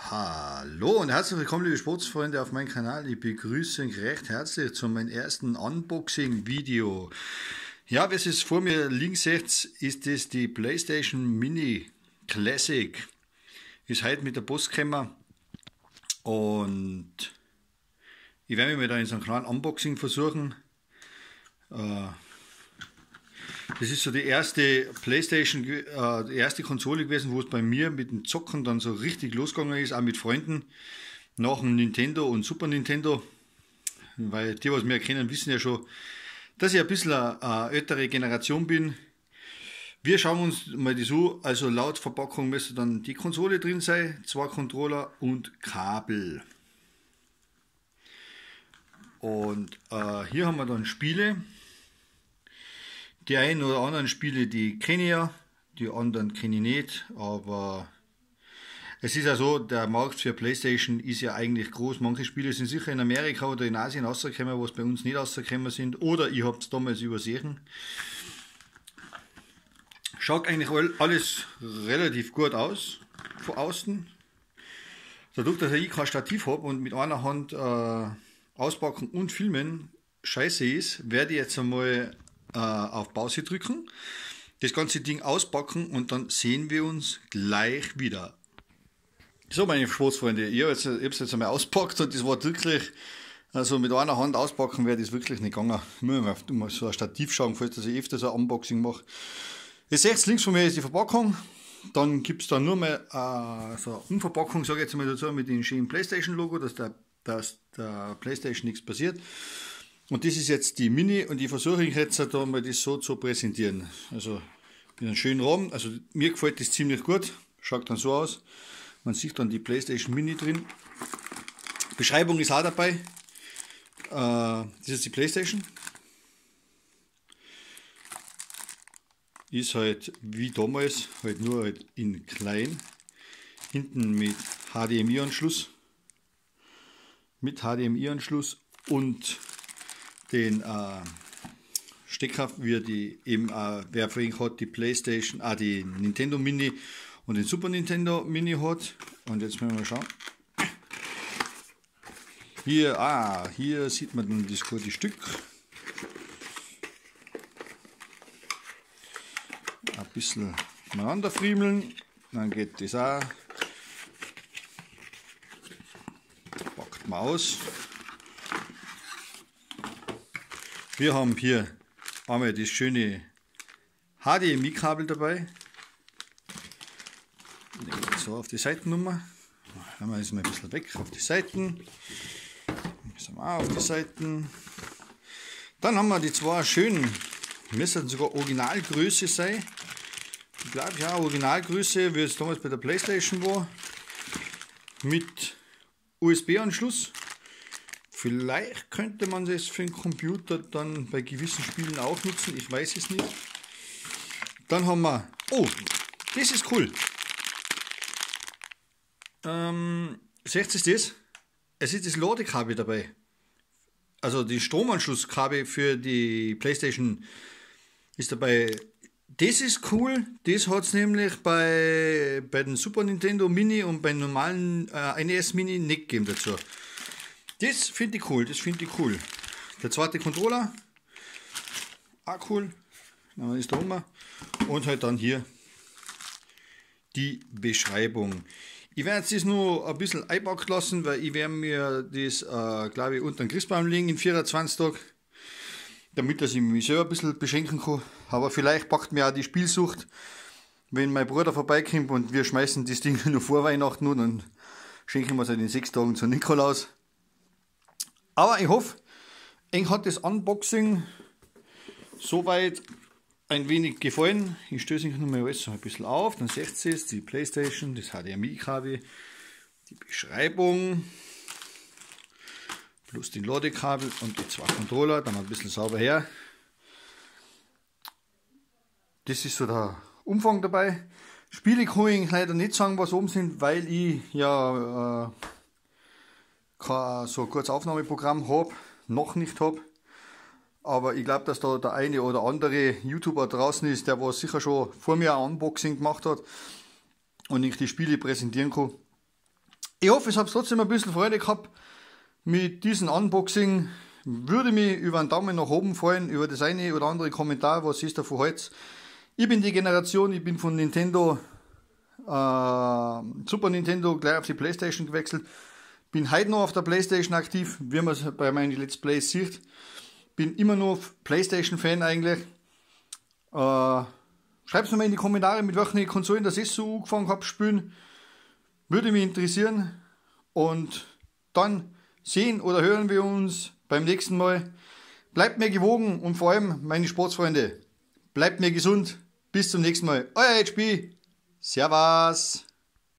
Hallo und herzlich willkommen, liebe Sportsfreunde, auf meinem Kanal. Ich begrüße euch recht herzlich zu meinem ersten Unboxing-Video. Ja, wie ihr es vor mir links seht, ist das die PlayStation Mini Classic. Ist heute mit der Post gekommen und ich werde mich da in so einem kleinen Unboxing versuchen. Das ist so die erste PlayStation, die erste Konsole gewesen, wo es bei mir mit dem Zocken dann so richtig losgegangen ist, auch mit Freunden, nach dem Nintendo und Super Nintendo. Weil die, was mich kennen, wissen ja schon, dass ich ein bisschen eine ältere Generation bin. Wir schauen uns mal das an. Also laut Verpackung müsste dann die Konsole drin sein, 2 Controller und Kabel. Und hier haben wir dann Spiele. Die einen oder anderen Spiele, die kenne ich ja, die anderen kenne ich nicht, aber es ist ja so, der Markt für PlayStation ist ja eigentlich groß. Manche Spiele sind sicher in Amerika oder in Asien rausgekommen, was bei uns nicht rausgekommen sind, oder ich habe es damals übersehen. Schaut eigentlich alles relativ gut aus, von außen. Dadurch, dass ich kein Stativ habe und mit einer Hand auspacken und filmen scheiße ist, werde ich jetzt einmal auf Pause drücken, das ganze Ding auspacken und dann sehen wir uns gleich wieder. So, meine Sportsfreunde, ich habe es jetzt einmal auspackt und das war wirklich, also mit einer Hand auspacken wäre das wirklich nicht gegangen. Ich muss mal so ein Stativ schauen, falls ich öfter so ein Unboxing mache. Ihr seht, links von mir ist die Verpackung, dann gibt es da nur mal so eine Umverpackung, sage ich jetzt mal dazu, mit dem schönen PlayStation Logo, dass der PlayStation nichts passiert. Und das ist jetzt die Mini und ich versuche jetzt da mal das so zu präsentieren. Also mit einem schönen Rahmen, also mir gefällt das ziemlich gut, schaut dann so aus. Man sieht dann die PlayStation Mini drin. Beschreibung ist auch dabei. Das ist die PlayStation. Ist halt wie damals, halt nur halt in klein. Hinten mit HDMI-Anschluss. Mit HDMI-Anschluss und den Stecker, wie die eben wer vorhin hat, die PlayStation, die Nintendo Mini und den Super Nintendo Mini hat. Und jetzt müssen wir mal schauen. Hier sieht man dann das gute Stück. Ein bisschen miteinander friemeln, dann geht das auch. Packt man aus. Wir haben hier einmal das schöne HDMI-Kabel dabei. Legen wir so auf die Seitennummer. Dann haben wir mal ein bisschen weg auf die Seiten. Das haben wir auch auf die Seiten. Dann haben wir die zwei schönen, müssen sogar Originalgröße sein. Ich glaube ja, Originalgröße, wie es damals bei der PlayStation war. Mit USB-Anschluss. Vielleicht könnte man das für den Computer dann bei gewissen Spielen auch nutzen, ich weiß es nicht. Dann haben wir, oh, das ist cool. Seht ihr das? Es ist das Ladekabel dabei. Also die Stromanschlusskabel für die PlayStation ist dabei. Das ist cool, das hat es nämlich bei den Super Nintendo Mini und beim normalen NES Mini nicht gegeben dazu. Das finde ich cool, Der zweite Controller, auch cool, dann ist da oben. Und halt dann hier die Beschreibung. Ich werde jetzt das nur ein bisschen einpacken lassen, weil ich werde mir das, glaube ich, unter den Christbaum legen in 24 Tagen, damit dass ich mich selber ein bisschen beschenken kann. Aber vielleicht packt mir auch die Spielsucht, wenn mein Bruder vorbeikommt und wir schmeißen das Ding nur vor Weihnachten und dann schenken wir es halt in 6 Tagen zu Nikolaus. Aber ich hoffe, euch hat das Unboxing soweit ein wenig gefallen. Ich stöße euch nochmal alles so ein bisschen auf. Dann seht ihr es, die PlayStation, das HDMI-Kabel, die Beschreibung, plus den Ladekabel und die 2 Controller. Dann ein bisschen sauber her. Das ist so der Umfang dabei. Spiele kann ich leider nicht sagen, was oben sind, weil ich ja kein so ein kurzes Aufnahmeprogramm habe, noch nicht habe. Aber ich glaube, dass da der eine oder andere YouTuber draußen ist, der was sicher schon vor mir ein Unboxing gemacht hat und ich die Spiele präsentieren kann. Ich hoffe, ich habe trotzdem ein bisschen Freude gehabt mit diesem Unboxing. Würde mich über einen Daumen nach oben freuen, über das eine oder andere Kommentar, was ist da von Holz. Ich bin die Generation, ich bin von Nintendo, Super Nintendo gleich auf die Playstation gewechselt. Bin heute noch auf der Playstation aktiv, wie man es bei meinen Let's Plays sieht. Bin immer noch Playstation-Fan eigentlich. Schreibt es mir mal in die Kommentare, mit welchen Konsolen das ist so angefangen habt spielen. Würde mich interessieren. Und dann sehen oder hören wir uns beim nächsten Mal. Bleibt mir gewogen und vor allem, meine Sportsfreunde, bleibt mir gesund. Bis zum nächsten Mal. Euer HB. Servus.